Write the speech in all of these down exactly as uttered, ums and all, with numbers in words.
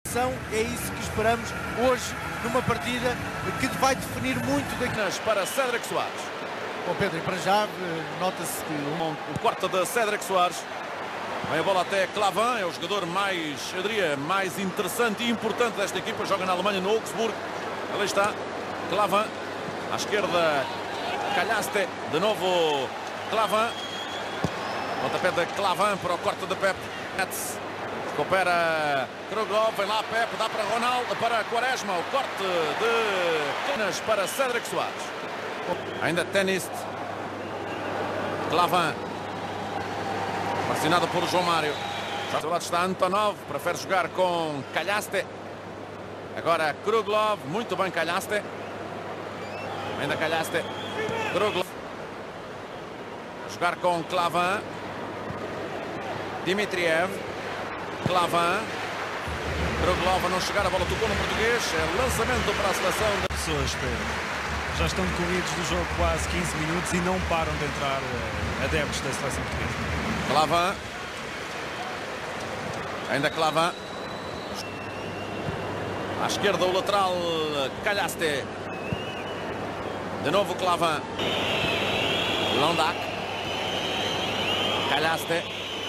É isso que esperamos hoje numa partida que vai definir muito daqui para Cédric Soares. Bom, Pedro, para já nota-se que o quarto de Cédric Soares. Vem a bola até Clavan, é o jogador mais, eu diria, mais interessante e importante desta equipa. Joga na Alemanha, no Augsburg. Ali está Clavan. À esquerda, Calhaste. De novo Clavan. Pontapé de Clavan para o corte de Pep. Recupera Kruglov, vem lá Pep, dá para Ronaldo, para Quaresma, o corte de Canas para Cédric Soares. Ainda Tenist. Clavan. Pressionado por João Mário. Do seu lado está Antonov, prefere jogar com Calhaste. Agora Kruglov, muito bem Calhaste. Ainda Calhaste. Kruglov. A jogar com Clavan. Dimitriev. Clavan. Kruglov a não chegar, a bola tocou no português. É lançamento para a seleção. De... Pessoas, Pedro. Já estão corridos do jogo quase quinze minutos e não param de entrar uh, adeptos da seleção portuguesa. Clavan. Ainda Clavan. À esquerda o lateral Calhaste. De novo Clavan. Londak. Calhaste.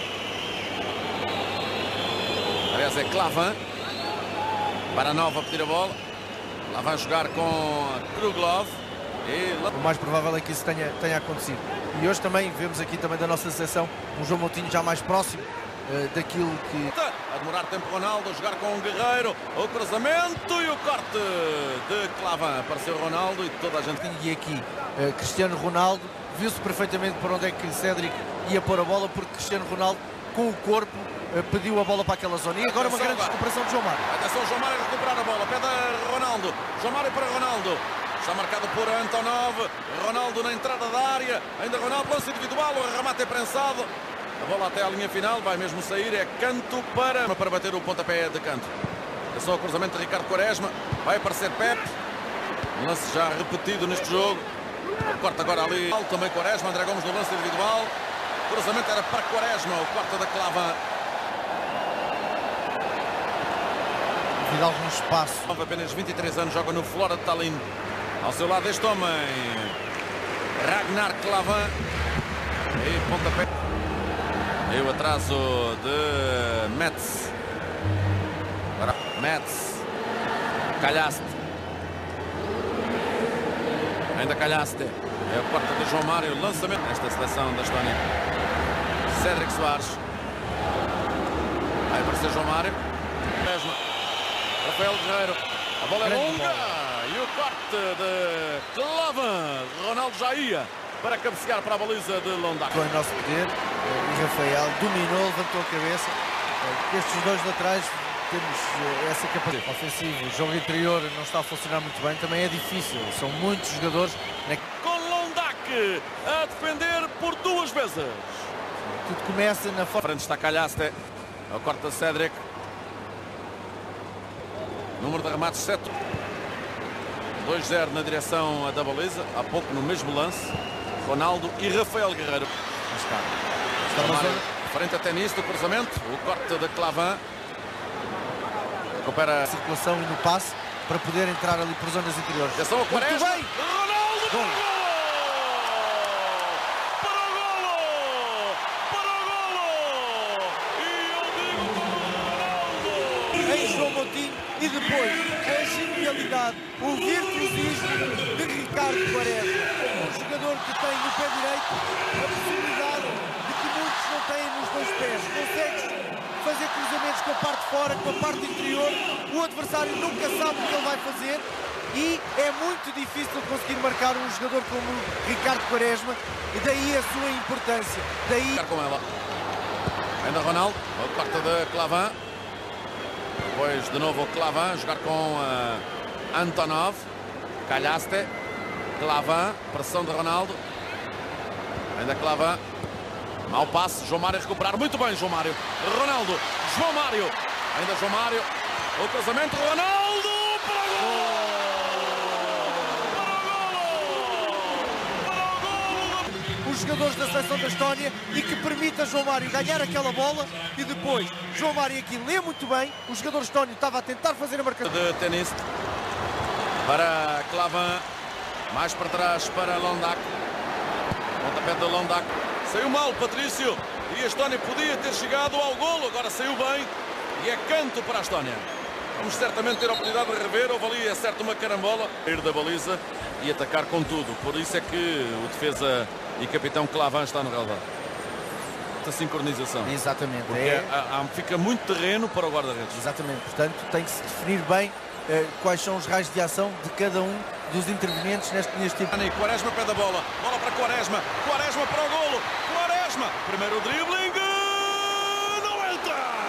Aliás é Clavan. Para Nova pedir a bola. Lá vai jogar com Kruglov. E... O mais provável é que isso tenha, tenha acontecido. E hoje também vemos aqui também da nossa seleção um João Moutinho já mais próximo uh, daquilo que... A demorar tempo Ronaldo, a jogar com o Guerreiro. O cruzamento e o corte de Clavan. Apareceu Ronaldo e toda a gente... E aqui uh, Cristiano Ronaldo viu-se perfeitamente para onde é que Cédric ia pôr a bola, porque Cristiano Ronaldo com o corpo uh, pediu a bola para aquela zona. E agora Atenção, uma grande recuperação de João Mário. Atenção, João Mário a recuperar a bola. Pede a Ronaldo. João Mário para Ronaldo. Está marcado por Antonov. Ronaldo na entrada da área. Ainda Ronaldo, lance individual. O remate é prensado. A bola até à linha final. Vai mesmo sair. É canto para, para bater o pontapé de canto. É só o cruzamento de Ricardo Quaresma. Vai aparecer Pep. Um lance já repetido neste jogo. Corta agora ali. Também Quaresma. André Gomes no lance individual. O cruzamento era para Quaresma. O corte da Clavan. Devido a algum espaço. Apenas vinte e três anos. Joga no Flora de Tallinn. Ao seu lado este homem, Ragnar Clavan. E pontapé. E o atraso de Metz. Agora Metz. Calhaste. Ainda Calhaste. É a quarta de João Mário. Lançamento nesta seleção da Estónia. Cédric Soares. Vai aparecer João Mário. Mesmo. Rafael Guerreiro. A bola é longa. E o corte de Clavan. Ronaldo já ia para cabecear para a baliza de Londak. Foi o nosso poder. E Rafael dominou, levantou a cabeça. Estes dois laterais temos essa capacidade. Ofensivo, o jogo interior não está a funcionar muito bem. Também é difícil. São muitos jogadores. Com Londak a defender por duas vezes. Tudo começa na forma. Frente está Calhaste. O corte de Cédric. Número de remates sete. dois zero na direção da baliza. Há pouco no mesmo lance. Ronaldo e Rafael Guerreiro. Está. Está uma zona. Frente até nisto, o cruzamento. O corte de Clavan. Recupera a circulação e no passe para poder entrar ali por zonas interiores. Atenção ao Quaresma. Muito bem. Ronaldo. Bom. Para o golo. Para o golo. E eu digo Ronaldo. Em João Moutinho. E depois a genialidade, o virtuosismo de Ricardo Quaresma. Um jogador que tem no pé direito a possibilidade de que muitos não têm nos dois pés. Consegue fazer cruzamentos com a parte de fora, com a parte interior. O adversário nunca sabe o que ele vai fazer. E é muito difícil conseguir marcar um jogador como Ricardo Quaresma. E daí a sua importância. Daí... com ela. Ainda Ronaldo. O corte de Clavan. Depois de novo o Clavan, jogar com uh, Antonov. Calhaste. Clavan, pressão de Ronaldo. Ainda Clavan. Mau passe, João Mário a recuperar. Muito bem, João Mário. Ronaldo, João Mário. Ainda João Mário. O cruzamento, Ronaldo para o golo! Para o golo! Para o golo! os jogadores da seleção da Estónia e que permita a João Mário ganhar aquela bola e depois João Mário aqui lê muito bem, o jogador estónio estava a tentar fazer a marcação. De ténis para Clavan, mais para trás para Londak, pontapé de Londak, saiu mal Patrício e a Estónia podia ter chegado ao golo, agora saiu bem e é canto para a Estónia. Vamos certamente ter a oportunidade de rever. Houve ali, é certo, uma carambola. Ir da baliza e atacar com tudo. Por isso é que o defesa e capitão Clavan está no relvado. A sincronização. Exatamente. Porque é... há, há, fica muito terreno para o guarda-redes. Exatamente. Portanto, tem que se definir bem eh, quais são os raios de ação de cada um dos intervenientes neste, neste tipo. Quaresma pé da bola. Bola para Quaresma. Quaresma para o golo. Quaresma. Primeiro dribbling. Não entra!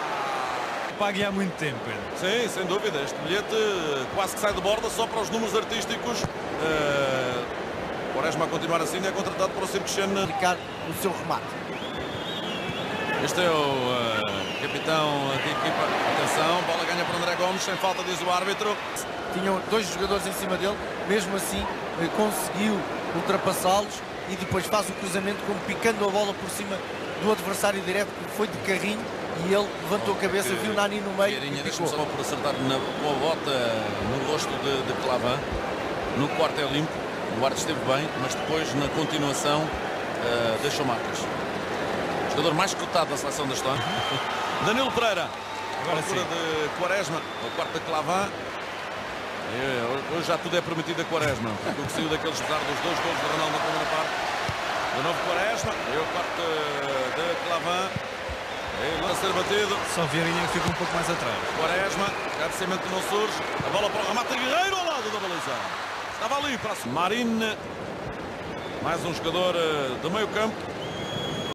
Pague há muito tempo, Pedro. Sim, sem dúvida. Este bilhete quase que sai de borda só para os números artísticos. Uh, Quaresma a continuar assim é contratado para o Circuchen. Aplicar o seu remate. Este é o uh, capitão da equipa. Atenção, bola ganha para André Gomes, sem falta, diz o árbitro. Tinham dois jogadores em cima dele, mesmo assim eh, conseguiu ultrapassá-los e depois faz o cruzamento como picando a bola por cima do adversário direto, que foi de carrinho. E ele levantou a cabeça, viu Nani no meio. Deixa-me só por acertar na, com a bota no rosto de, de Clavan. No quarto é limpo, o árbitro esteve bem, mas depois na continuação uh, deixou marcas. O jogador mais cotado da seleção da Estónia. Danilo Pereira, agora sim. De Quaresma, o quarto de Clavan. É, hoje já tudo é permitido a Quaresma. O que saiu daqueles pesados dos dois gols de Ronaldo na primeira parte. De novo Quaresma, e o quarto de Clavan. Ele a ser batido. Só Vieirinha que fica um pouco mais atrás. Quaresma, cabeceamento não surge. A bola para o remate Guerreiro ao lado da baliza. Estava ali para Marine. Mais um jogador do meio campo.